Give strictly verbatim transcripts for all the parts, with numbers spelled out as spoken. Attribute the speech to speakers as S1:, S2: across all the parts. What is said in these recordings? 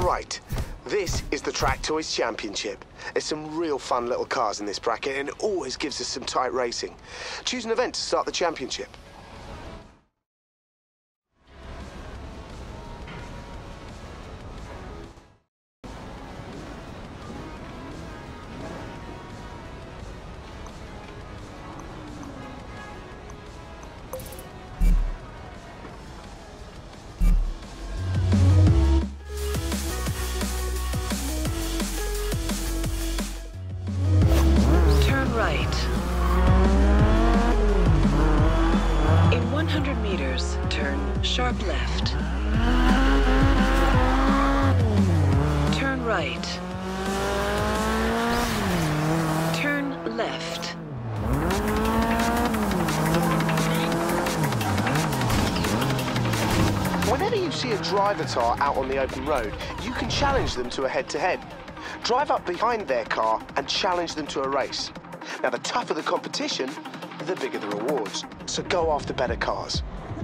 S1: Right, this is the Track Toys Championship. There's some real fun little cars in this bracket and it always gives us some tight racing. Choose an event to start the championship.
S2: Sharp left. Turn right. Turn left.
S1: Whenever you see a drivatar out on the open road, you can challenge them to a head-to-head. Drive up behind their car and challenge them to a race. Now, the tougher the competition, the bigger the rewards. So go after better cars.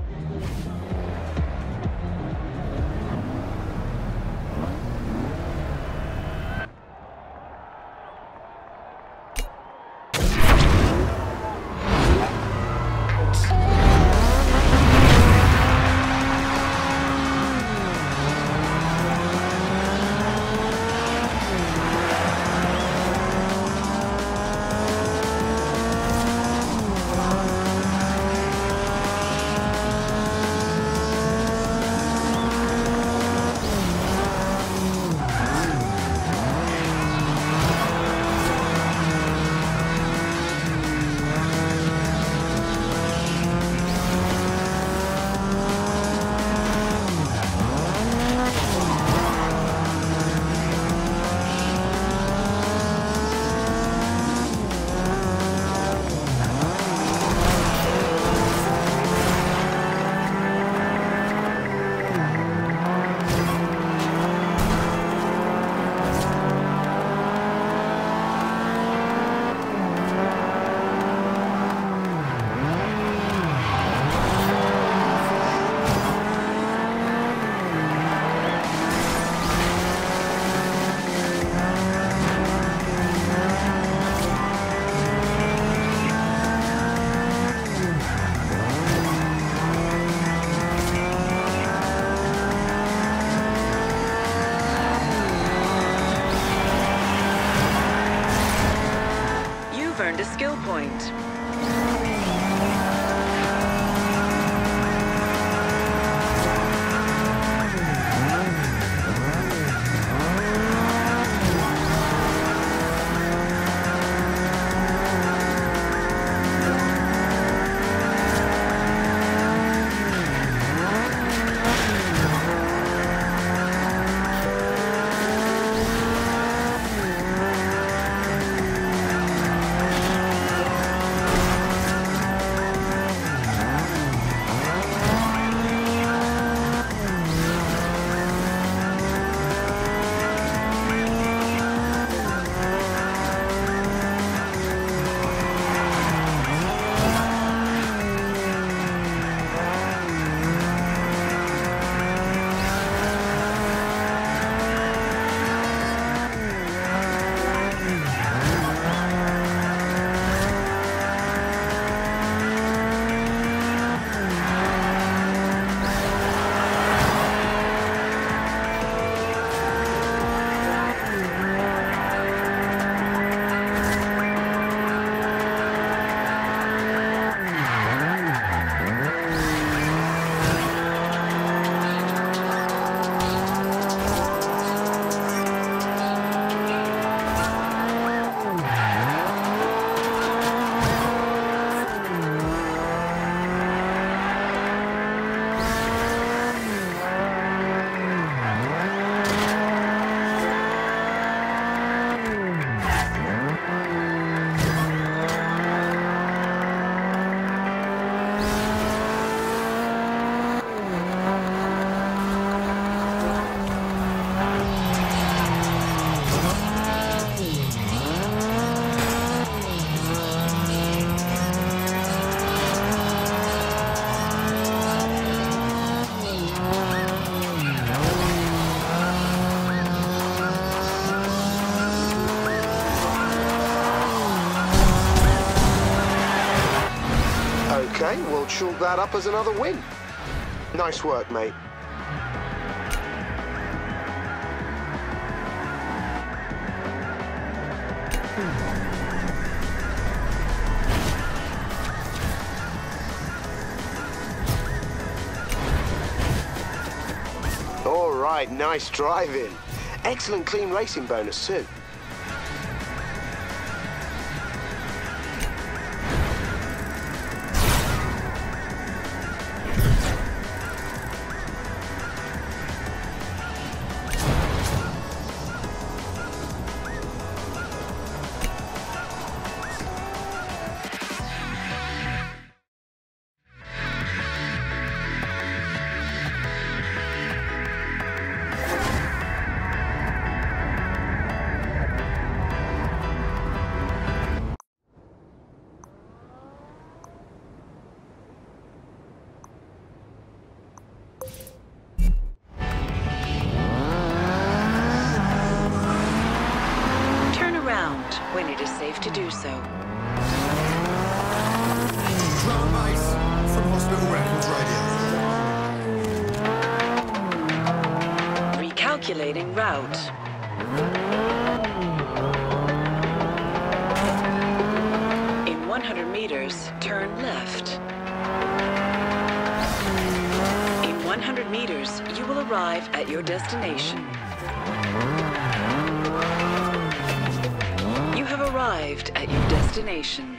S2: Earned a skill point.
S1: Okay, we'll chalk that up as another win. Nice work, mate. All right, nice driving. Excellent clean racing bonus too.
S2: When it is safe to do so.
S3: Drum Ice from Hospital Records Radio.
S2: Recalculating route. In one hundred meters, turn left. In one hundred meters, you will arrive at your destination. Arrived at your destination.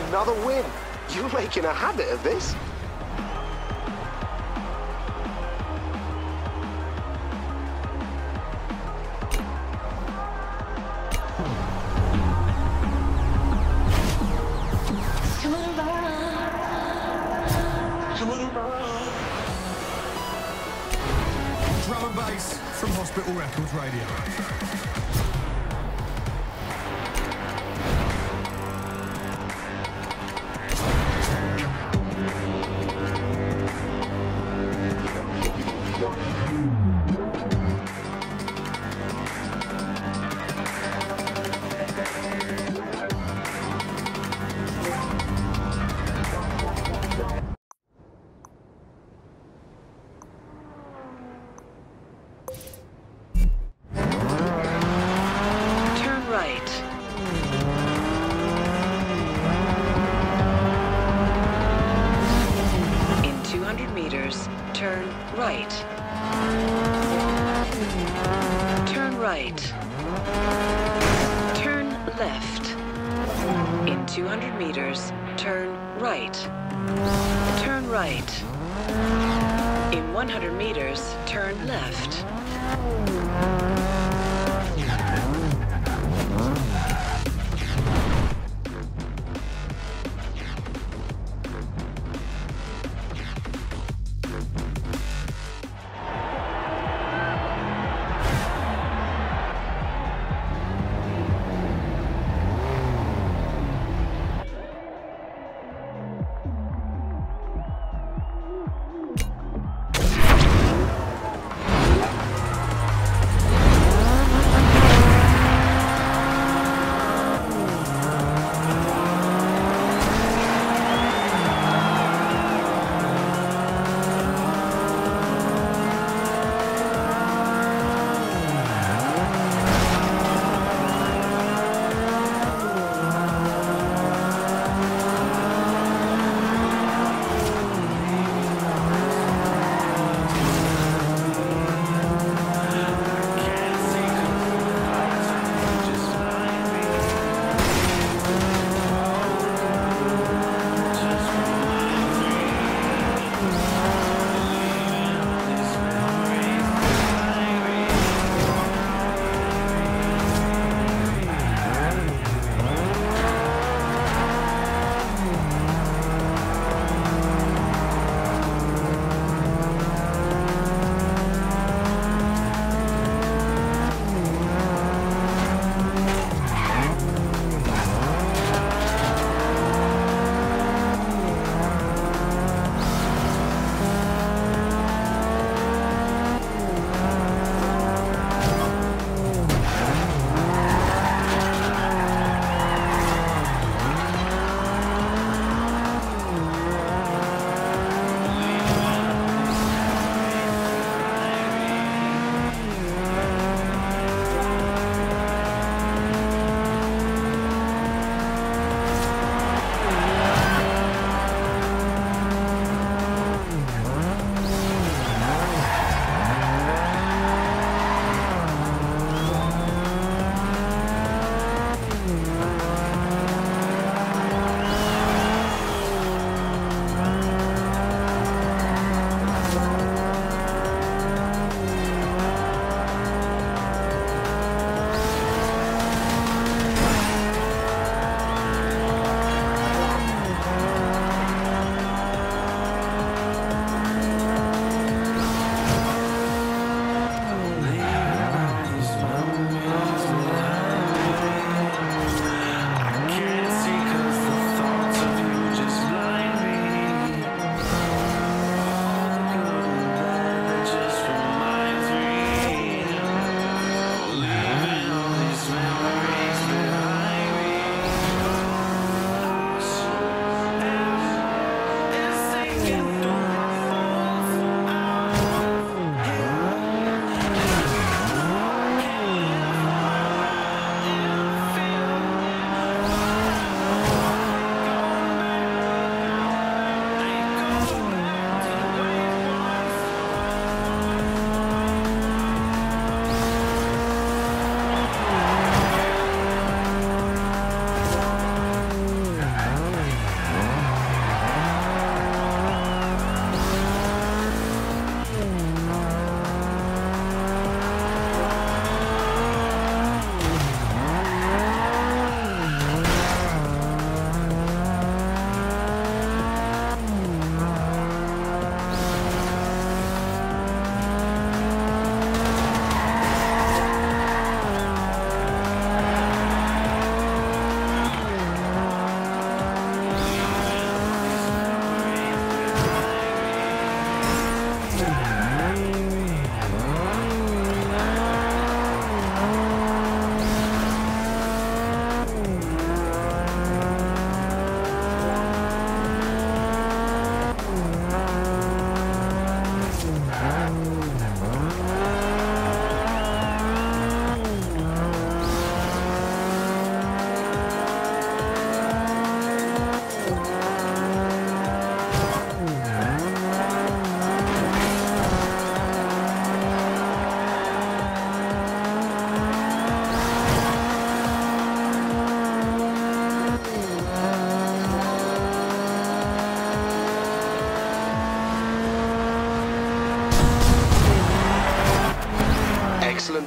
S1: Another win. You're making a habit of this.
S3: Drum and bass from Hospital Records Radio.
S2: Turn right. Turn right. Turn left. In two hundred meters, turn right. Turn right. In one hundred meters, turn left.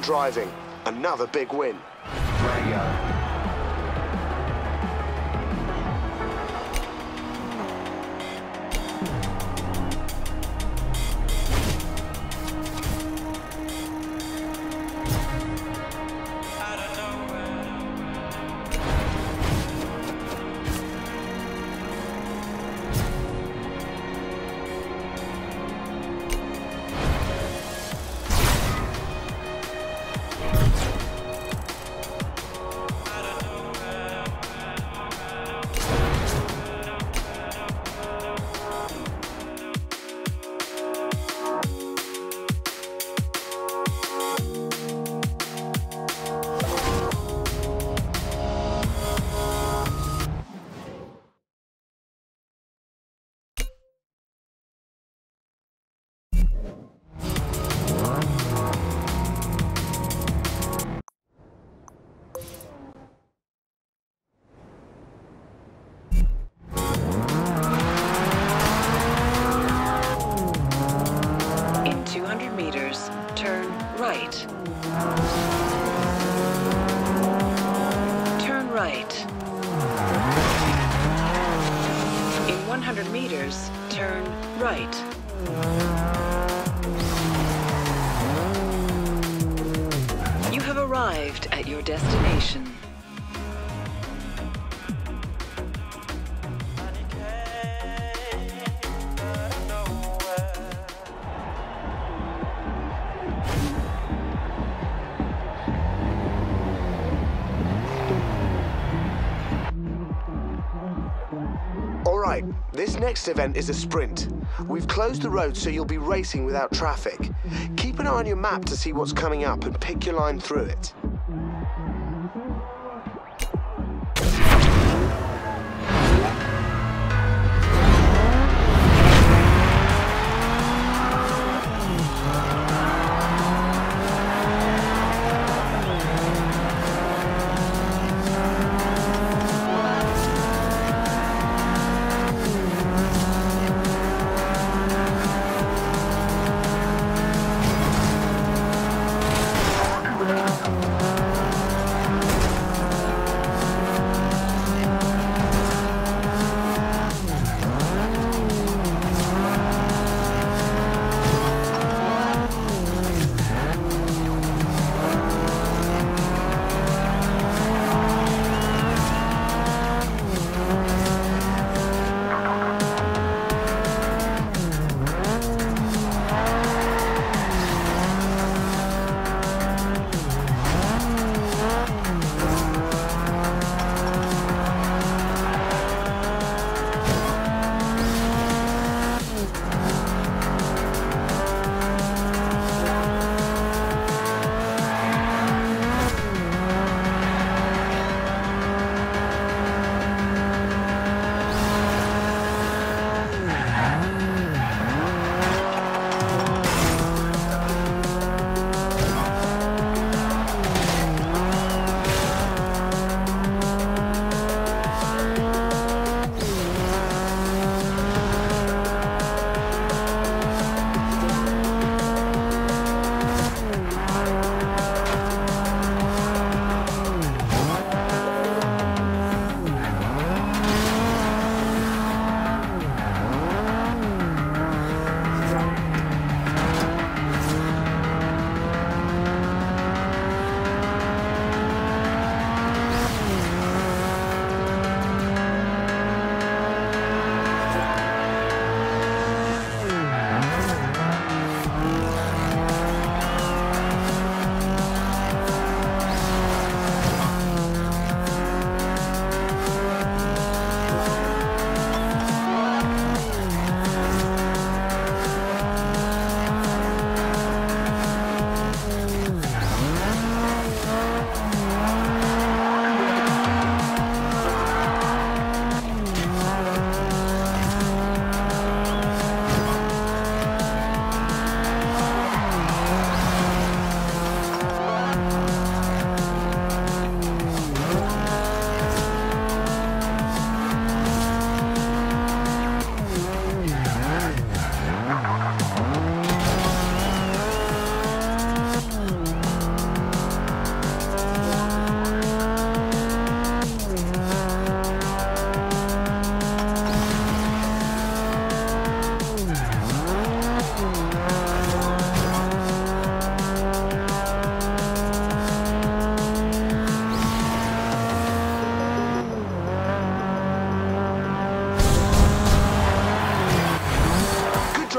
S1: excellent driving. Another big win.
S4: Radio.
S2: Turn right. Turn right. In one hundred meters, turn right. You have arrived at your destination.
S1: Alright, this next event is a sprint. We've closed the road so you'll be racing without traffic. Keep an eye on your map to see what's coming up and pick your line through it.
S4: Radio.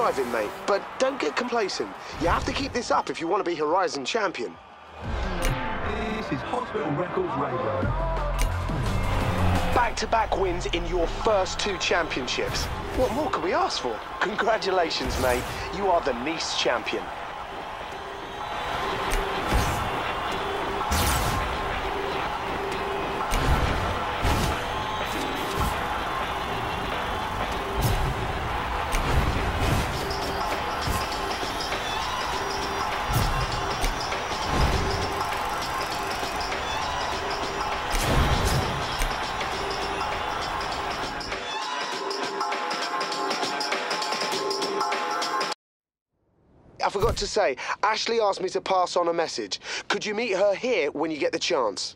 S1: driving, mate, but don't get complacent. You have to keep this up if you want to be Horizon champion.
S4: This is Hospital Records Radio.
S1: Back-to-back wins in your first two championships. What more could we ask for? Congratulations, mate. You are the Nice champion. I forgot to say, Ashley asked me to pass on a message. Could you meet her here when you get the chance?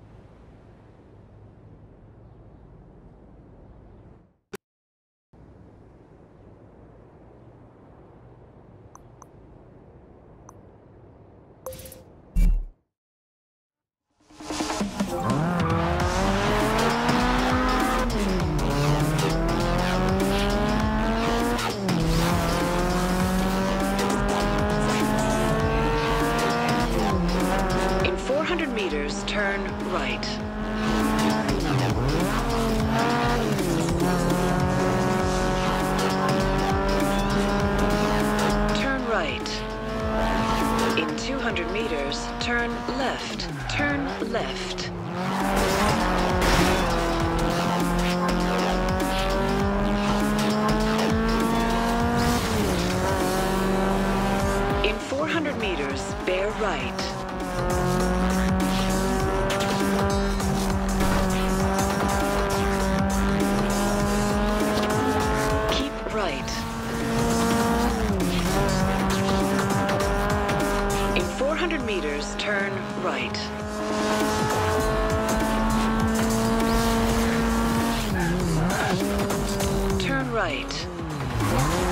S2: four hundred meters, turn right. Turn right. In two hundred meters, turn left. Turn left. In four hundred meters, bear right. Right. In four hundred meters, turn right. Turn right.